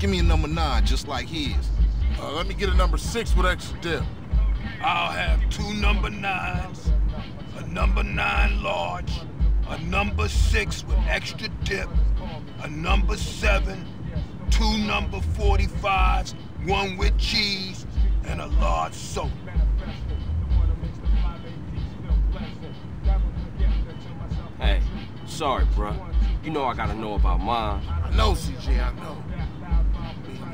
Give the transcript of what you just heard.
Give me a number 9, just like his. Let me get a number 6 with extra dip. I'll have 2 number 9s, a number 9 large, a number 6 with extra dip, a number 7, 2 number 45s, 1 with cheese, and a large soda. Hey, sorry, bruh. You know I gotta know about mine. I know, CJ, I know.